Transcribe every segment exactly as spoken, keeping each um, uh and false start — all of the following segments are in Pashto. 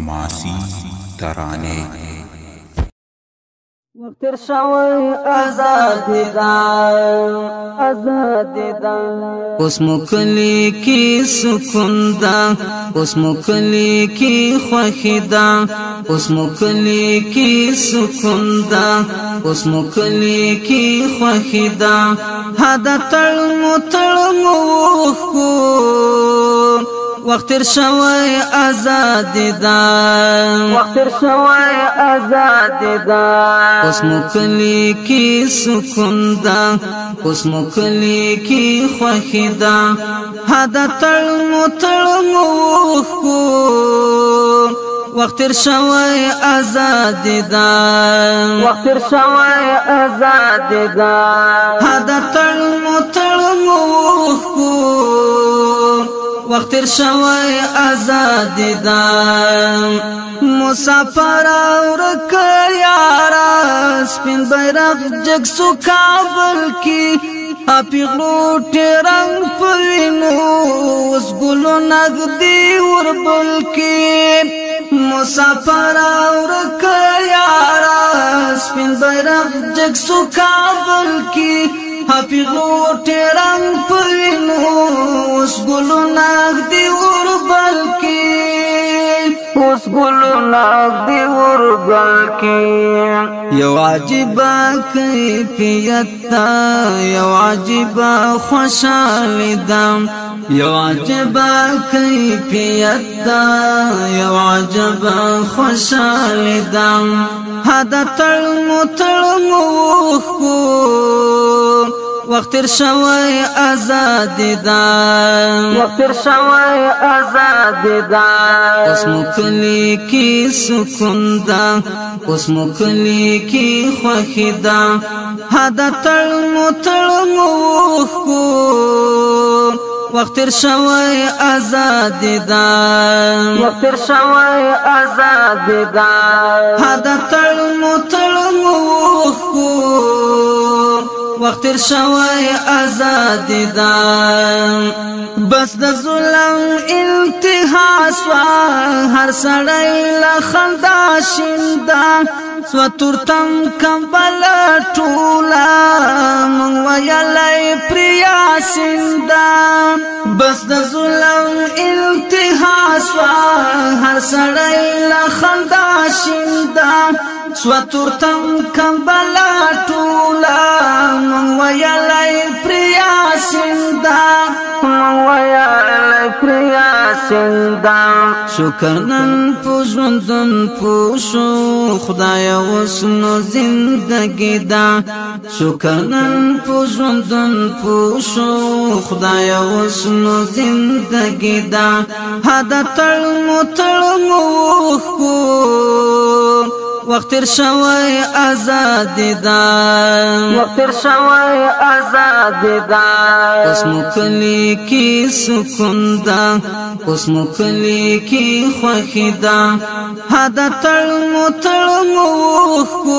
حماسی ترانه وقت شوی آزادی دا آزادی دا اس مکلی کی سکون دا اس مکلی کی خوشی دا اس مکلی کی سکون دا اس مکلی کی خوشی دا هدا تلمو تلمو کو وقت شوی آزادی دا وقت شوی آزادی دا اس مکلی کی سکون دا اس مکلی کی خوشی دا هدا تلمو تلمو کو وقت شوی آزادی دا وقت شوی آزادی دا هدا تلمو تلمو کو وقت شوی آزادی دا مسافر اورک یارا سپین بیرغ جگ سو کابل کی اپیغلو ٹیرنگ پوینو اس گلو نگدی وربل کی مسافر اورک یارا سپین بیرغ جگ سو کابل کی اپیغلو ٹیرنگ پوینو اس گلو نگدی وربل کی اس گلو نگدی وربل کی یو عجیبا کیفیت دا یو عجیبا خوشحالی دا یو عجیبا کیفیت دا یو عجیبا خوشحالی دا هدا تلمو تلمو کو وقت شوی آزادی دا وقت شوی آزادی دا اس مکلی کی سکون دا اس مکلی کی خوشی دا هدا تلمو تلمو کو وقت شوی آزادی دا وقت شوی آزادی دا هدا تلمو تلمو کو وقت شوی آزادی دا بس د ظلم انتہا سوا ہر سڑی لخندا شندا سوا تورتم کمبل ټولا من ویلی پریا سندا بس د ظلم انتہا سوا ہر سڑی لخندا شندا سوا تورتم کمبل ټولا من ویلی پریا سندا من ویلی پریا سندا شکر نن پوژوندن پوشو خدایا وسنو زندگی دا شکر نن پوژوندن پوشو خدایا وسنو زندگی دا هدا تلمو تلمو کو وقت شوی آزادی دا وقت شوی آزادی دا اس مکلی کی سکون دا اس مکلی کی خوشی دا هدا تلمو تلمو کو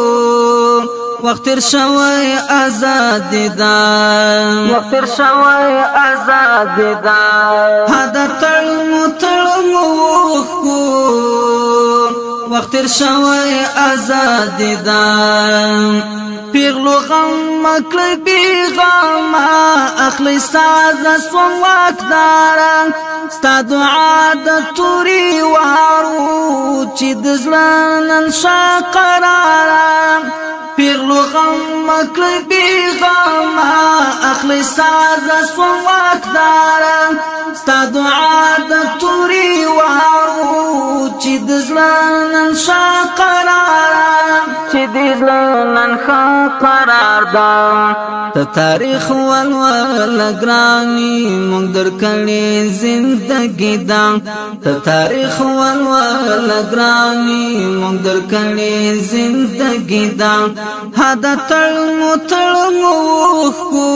وقت شوی آزادی دا وقت شوی آزادی دا هدا تلمو تلمو کو وقت شوی آزادی دا پیغلو غم مکلی بی غم اخلی ساز سوان واکدارا ستا دعا دا توری وارو چی دزلنن شا قرارا پیغلو غم مکلی بی غم اخلی ساز سوان واکدارا ستا دعا دا توری وارو چی دزلنن شا قرارا چی دزلنن شا قرار دا تا تاریخ والوال گرانی مقدر کلی زندگی دا تا تاریخ والوال گرانی مقدر کلی زندگی دا هدا تلمو تلمو کو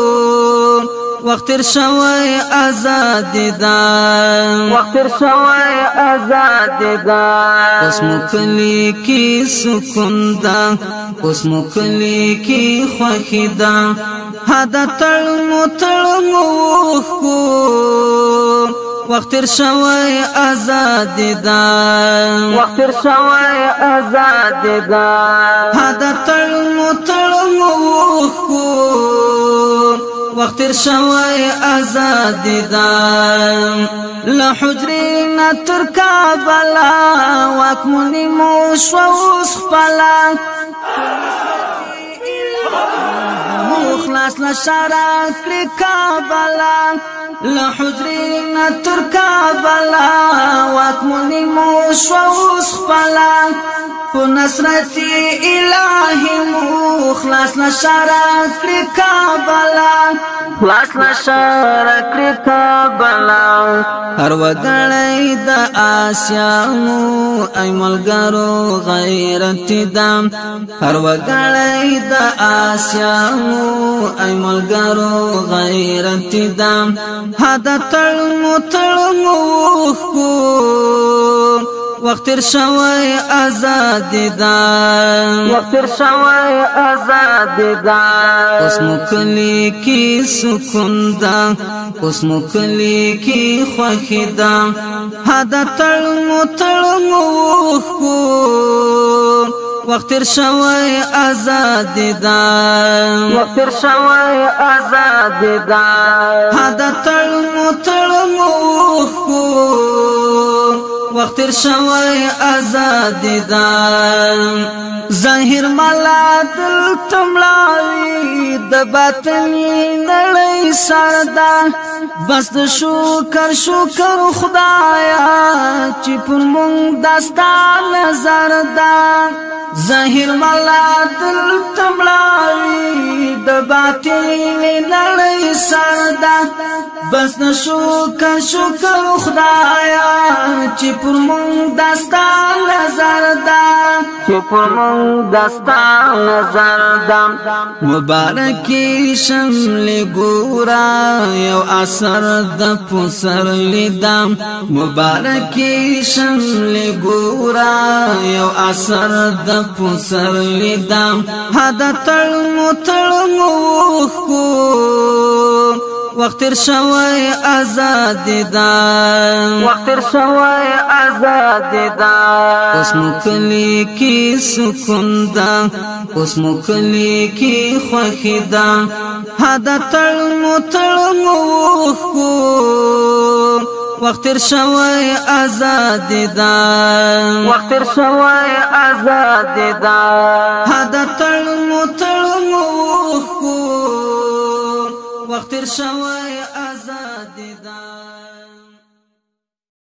وقت شوی آزادی دا وقت شوی آزادی دا اس مکلی کی سکون دا اس مکلی کی خوشی دا هدا تلمو تلمو کو وقت تر شوی آزاد دا وقت تر شوی آزاد دا هدا تړمو تړمو وخو وقت تر شوی آزاد دا له حجرنا تر کابلا واکمنی مو شو اوس خپلا خلاص لشارع کړی کابلا له حجرنا تر کابلا واکمنی مو شو اوس خپلا په نصرت الهی مو خلاص لشارع کړی کابلا خلاص لشارع کړی کابلا هر وګړی د آسیانو ای ملګرو غیرت دام هر وګړی د آسیانو ای ملګرو غیرت دام هدا تړمو تړمو خو وقت تر شوی آزاد دا وقت تر شوی آزاد دا اوس مو کلی کی سکون دا اوس مو کلی کی خوښی دا هدا تړمو تړمو خو وقت تر شوی آزاد دا وقت تر شوی آزاد دا هدا تړمو تړمو خو وقت تر شوی آزاد دا ظاهر ملا دل تملاوی د باطنی نړۍ سردا بس د شکر شکر خدایا چې پر مونږ داستا نظر دا ظاهر ملا دل تملاوی د باطنی نړۍ سردا بس د شکر شکر خدایا چې پر مونږ داستا نظر دا چې پر مونږ داستا نظر دا مبارکی شمل ګورا یو اثر د پسر لیدم مبارکی شمل ګورا یو اثر د پسر لیدم هدا تړمو تړمو خو وقت تر شوی آزاد دا وقت تر شوی آزاد دا اوس مو کلی کی سکون دا اوس مو کلی کی خوښی دا هدا تړمو تړمو خو وقت تر شوی آزاد دا وقت تر شوی آزاد دا هدا تړمو تړمو خو وقت تر شوی آزاد دا